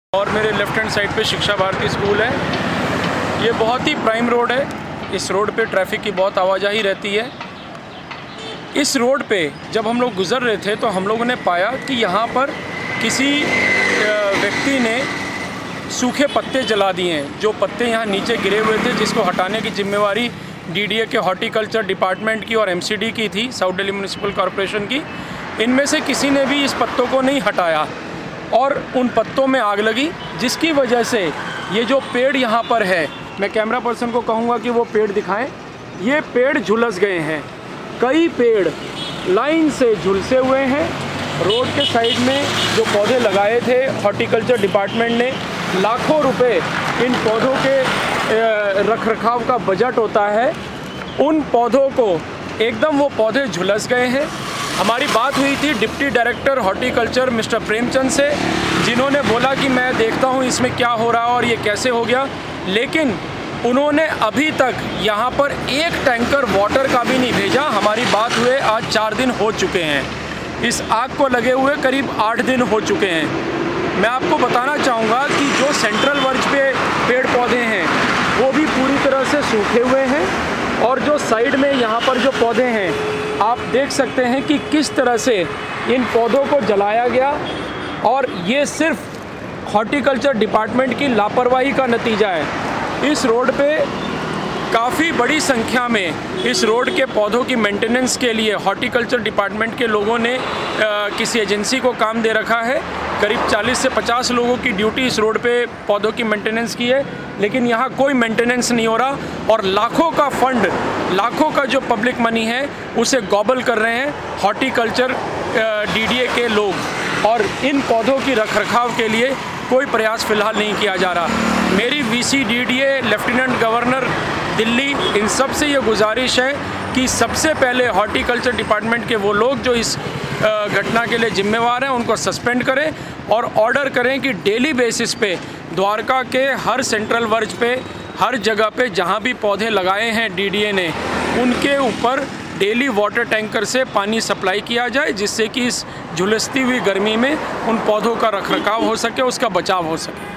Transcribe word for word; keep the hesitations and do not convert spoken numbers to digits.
और मेरे left hand side पे शिक्षा भारती स्कूल है। ये बहुत ही प्राइम रोड है। इस रोड पे ट्रैफिक की बहुत आवाजाही रहती है। इस रोड पे जब हम लोग गुज़र रहे थे तो हम लोगों ने पाया कि यहाँ पर किसी व्यक्ति ने सूखे पत्ते जला दिए हैं। जो पत्ते यहाँ नीचे गिरे हुए थे, जिसको हटाने की जिम्मेवारी डीडीए के हॉर्टिकल्चर डिपार्टमेंट की और एमसीडी की थी, साउथ दिल्ली म्यूनिसिपल कॉरपोरेशन की। इनमें से किसी ने भी इस पत्तों को नहीं हटाया और उन पत्तों में आग लगी, जिसकी वजह से ये जो पेड़ यहाँ पर है, मैं कैमरा पर्सन को कहूँगा कि वो पेड़ दिखाएं। ये पेड़ झुलस गए हैं। कई पेड़ लाइन से झुलसे हुए हैं। रोड के साइड में जो पौधे लगाए थे हॉर्टिकल्चर डिपार्टमेंट ने, लाखों रुपए इन पौधों के रखरखाव का बजट होता है, उन पौधों को एकदम वो पौधे झुलस गए हैं। हमारी बात हुई थी deputy director horticulture mister Premchand से, जिन्होंने बोला कि मैं देखता हूँ इसमें क्या हो रहा है और ये कैसे हो गया, लेकिन उन्होंने अभी तक यहाँ पर एक टैंकर वाटर का भी नहीं भेजा। हमारी बात हुए आज चार दिन हो चुके हैं। इस आग को लगे हुए करीब आठ दिन हो चुके हैं। मैं आपको बताना चाहूँगा कि जो सेंट्रल वर्ज पे पेड़ पौधे हैं वो भी पूरी तरह से सूखे हुए हैं, और जो साइड में यहाँ पर जो पौधे हैं आप देख सकते हैं कि किस तरह से इन पौधों को जलाया गया, और ये सिर्फ हॉर्टिकल्चर डिपार्टमेंट की लापरवाही का नतीजा है। इस रोड पे काफ़ी बड़ी संख्या में इस रोड के पौधों की मेंटेनेंस के लिए हॉर्टिकल्चर डिपार्टमेंट के लोगों ने आ, किसी एजेंसी को काम दे रखा है। करीब चालीस से पचास लोगों की ड्यूटी इस रोड पे पौधों की मेंटेनेंस की है, लेकिन यहाँ कोई मेंटेनेंस नहीं हो रहा, और लाखों का फंड, लाखों का जो पब्लिक मनी है उसे गॉबल कर रहे हैं हॉर्टिकल्चर डीडीए के लोग, और इन पौधों की रखरखाव के लिए कोई प्रयास फ़िलहाल नहीं किया जा रहा। मेरी VC DDA, lieutenant governor Delhi, इन सब से ये गुजारिश है कि सबसे पहले हॉर्टिकल्चर डिपार्टमेंट के वो लोग जो इस घटना के लिए जिम्मेवार हैं उनको सस्पेंड करें, और ऑर्डर करें कि डेली बेसिस पे द्वारका के हर सेंट्रल वर्ज पे, हर जगह पे जहाँ भी पौधे लगाए हैं डीडीए ने, उनके ऊपर डेली वाटर टैंकर से पानी सप्लाई किया जाए, जिससे कि इस झुलसती हुई गर्मी में उन पौधों का रखरखाव हो सके, उसका बचाव हो सके।